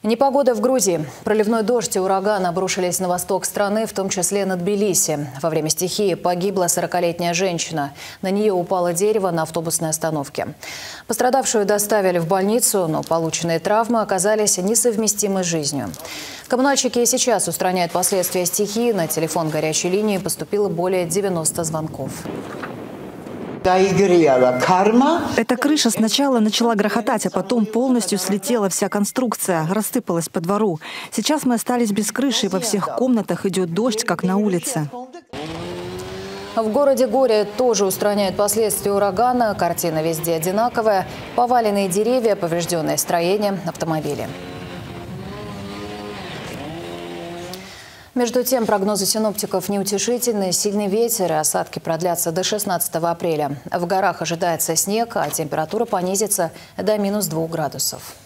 Непогода в Грузии. Проливной дождь и ураган обрушились на восток страны, в том числе над Тбилиси. Во время стихии погибла 40-летняя женщина. На нее упало дерево на автобусной остановке. Пострадавшую доставили в больницу, но полученные травмы оказались несовместимы с жизнью. Коммунальщики и сейчас устраняют последствия стихии. На телефон горячей линии поступило более 90 звонков. Эта крыша сначала начала грохотать, а потом полностью слетела вся конструкция, рассыпалась по двору. Сейчас мы остались без крыши, и во всех комнатах идет дождь, как на улице. В городе Горе тоже устраняют последствия урагана. Картина везде одинаковая. Поваленные деревья, поврежденные строения, автомобили. Между тем, прогнозы синоптиков неутешительные. Сильный ветер и осадки продлятся до 16 апреля. В горах ожидается снег, а температура понизится до -2 градусов.